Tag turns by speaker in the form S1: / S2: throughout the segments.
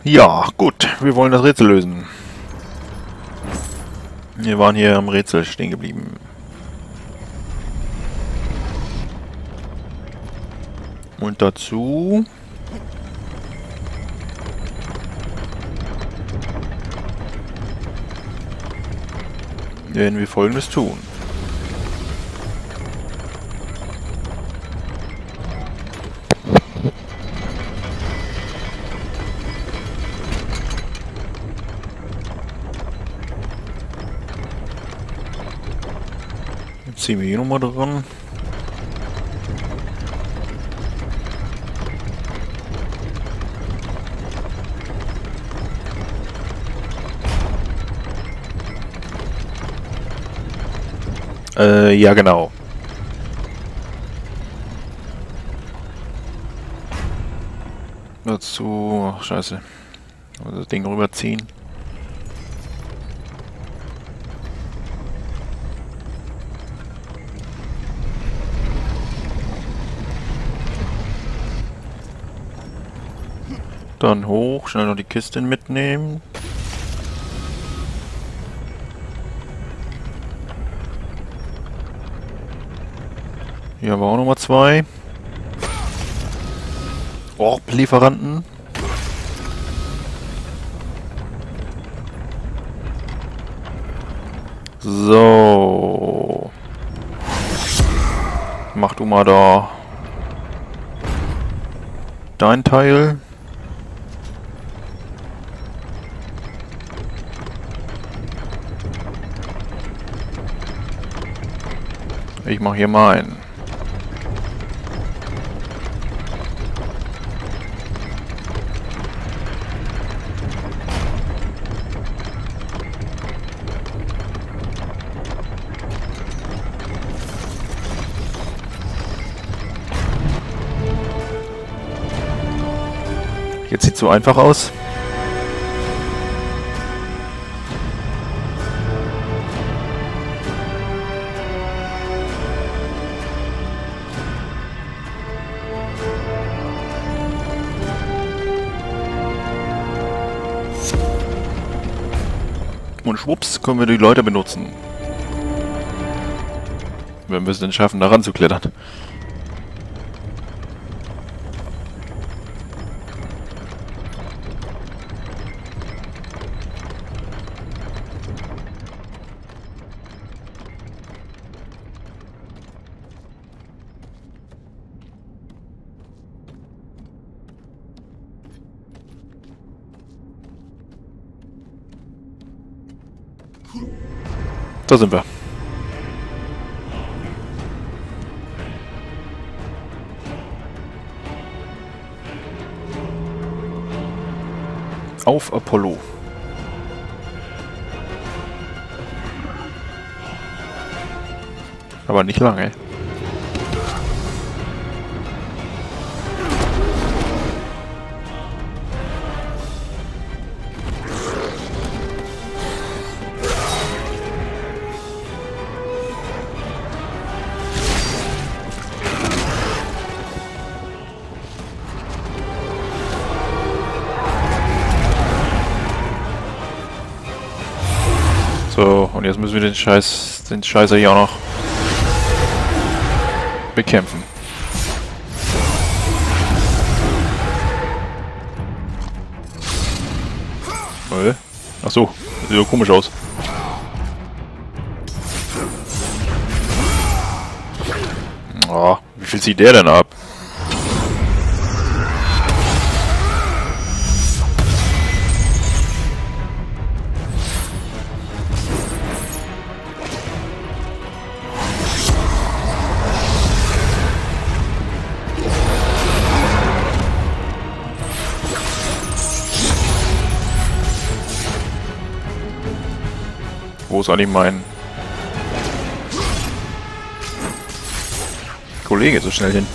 S1: Ja, gut. Wir wollen das Rätsel lösen. Wir waren hier am Rätsel stehen geblieben. Und dazu werden wir Folgendes tun. Jetzt ziehen wir hier nochmal dran. Ja genau. Dazu, ach scheiße, also das Ding rüberziehen. Dann hoch, schnell noch die Kiste mitnehmen. Hier haben wir auch nochmal zwei. Orb-Lieferanten. So. Mach du mal da dein Teil. Ich mach hier meinen. Jetzt sieht es so einfach aus. Und schwupps können wir die Leute benutzen. Wenn wir es denn schaffen, da ranzuklettern. Da sind wir. Auf Apollo. Aber nicht lange. So, und jetzt müssen wir den Scheißer hier auch noch bekämpfen. Ach so, sieht so komisch aus. Oh, wie viel zieht der denn ab? Wo ist eigentlich mein Kollege so schnell hin?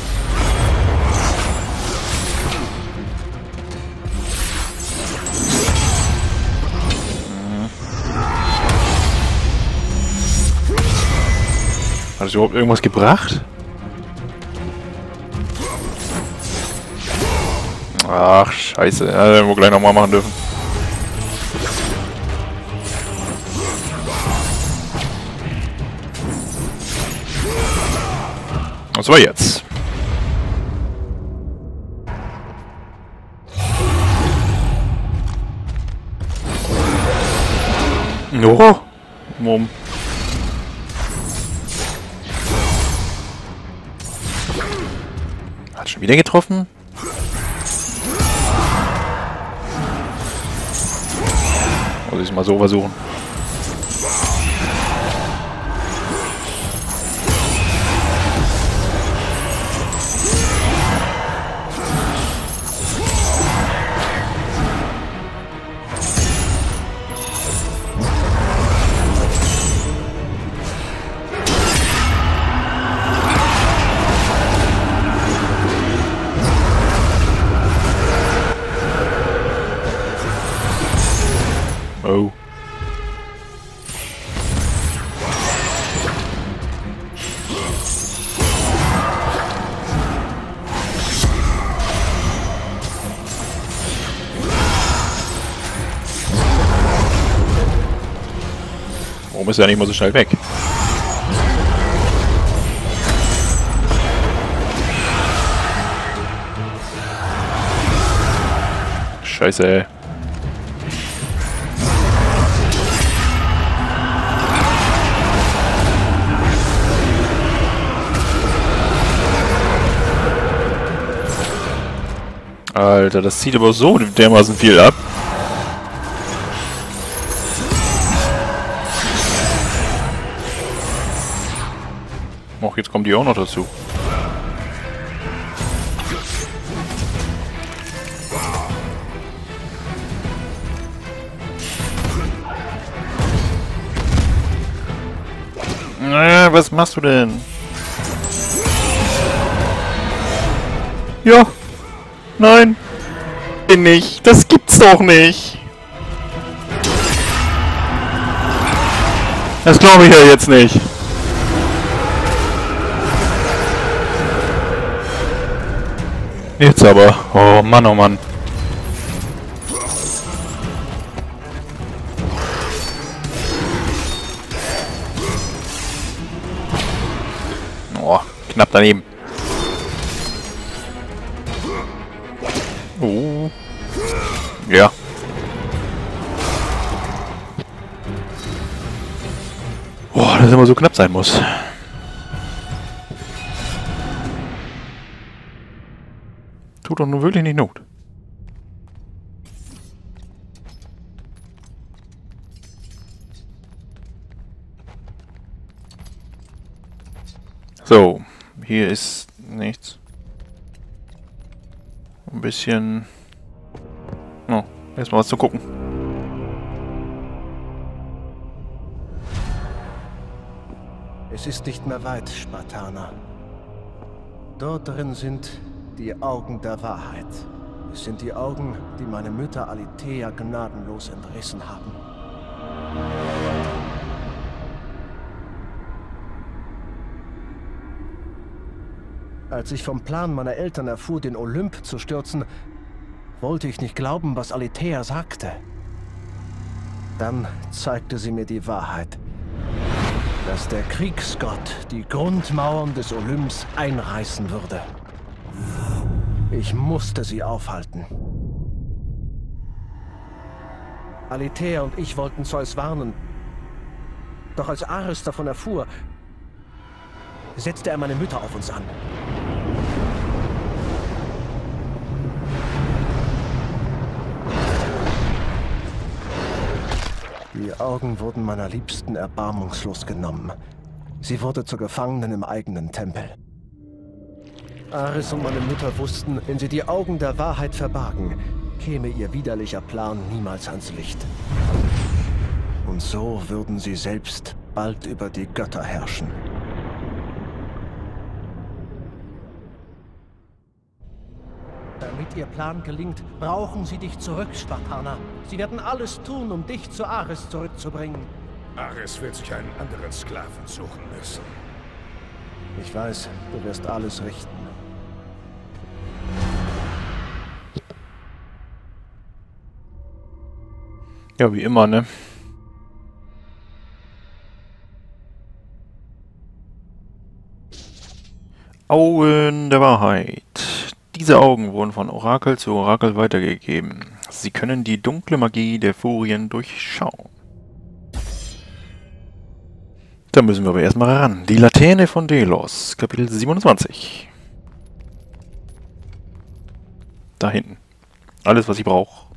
S1: Hat es überhaupt irgendwas gebracht? Ach, scheiße. Ja, werden wir gleich nochmal machen dürfen. Was war jetzt? Oh. Mumm. Hat schon wieder getroffen? Muss ich es mal so versuchen. Oh. Warum ist er nicht mal so schnell weg? Scheiße. Alter, das zieht aber so dermaßen viel ab. Och, jetzt kommen die auch noch dazu. Was machst du denn? Ja. Nein. Nicht. Das gibt's doch nicht. Das glaube ich ja jetzt nicht. Jetzt aber. Oh Mann, oh Mann. Oh, knapp daneben. Oh. Ja. Boah, dass immer so knapp sein muss. Tut doch nun wirklich nicht Not. So, hier ist nichts. Ein bisschen... Oh, erstmal was zu gucken.
S2: Es ist nicht mehr weit, Spartaner. Dort drin sind die Augen der Wahrheit. Es sind die Augen, die meine Mütter Aletheia gnadenlos entrissen haben. Als ich vom Plan meiner Eltern erfuhr, den Olymp zu stürzen, wollte ich nicht glauben, was Aletheia sagte. Dann zeigte sie mir die Wahrheit. Dass der Kriegsgott die Grundmauern des Olymps einreißen würde. Ich musste sie aufhalten. Aletheia und ich wollten Zeus warnen. Doch als Ares davon erfuhr, setzte er meine Mütter auf uns an. Die Augen wurden meiner Liebsten erbarmungslos genommen. Sie wurde zur Gefangenen im eigenen Tempel. Ares und meine Mütter wussten, wenn sie die Augen der Wahrheit verbargen, käme ihr widerlicher Plan niemals ans Licht. Und so würden sie selbst bald über die Götter herrschen. Damit ihr Plan gelingt, brauchen sie dich zurück, Spartaner. Sie werden alles tun, um dich zu Ares zurückzubringen.
S3: Ares wird sich einen anderen Sklaven suchen müssen.
S2: Ich weiß, du wirst alles richten.
S1: Ja, wie immer, ne? Augen der Wahrheit. Diese Augen wurden von Orakel zu Orakel weitergegeben. Sie können die dunkle Magie der Furien durchschauen. Da müssen wir aber erstmal ran. Die Laterne von Delos, Kapitel 27. Da hinten. Alles, was ich brauche.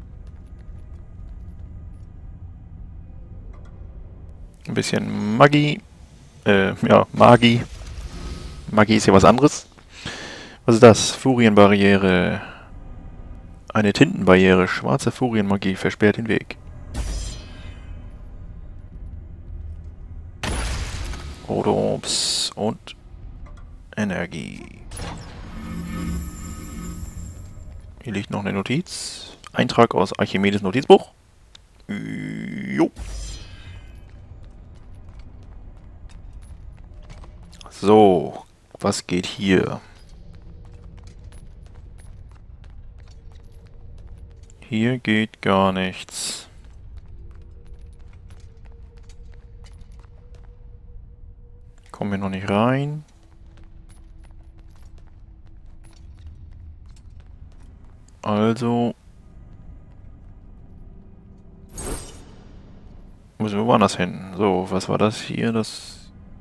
S1: Ein bisschen Magie. Ja, Magie. Magie ist ja was anderes. Was ist das? Furienbarriere. Eine Tintenbarriere. Schwarze Furienmagie versperrt den Weg. Rotorbs und Energie. Hier liegt noch eine Notiz. Eintrag aus Archimedes Notizbuch. Jo. So, was geht hier? Hier geht gar nichts. Kommen wir noch nicht rein. Also müssen wir woanders hin. So, was war das hier? Das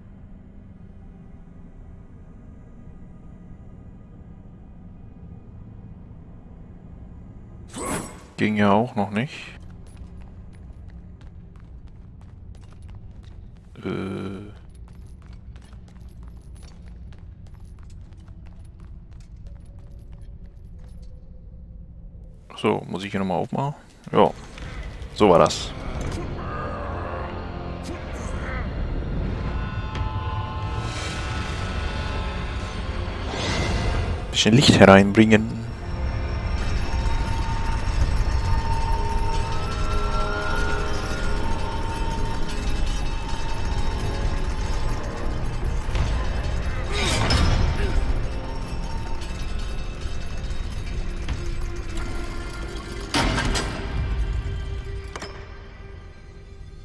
S1: ging ja auch noch nicht. So, muss ich hier nochmal aufmachen? Ja, so war das. Bisschen Licht hereinbringen.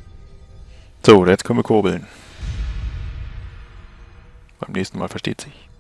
S1: So, jetzt können wir kurbeln. Beim nächsten Mal versteht sich.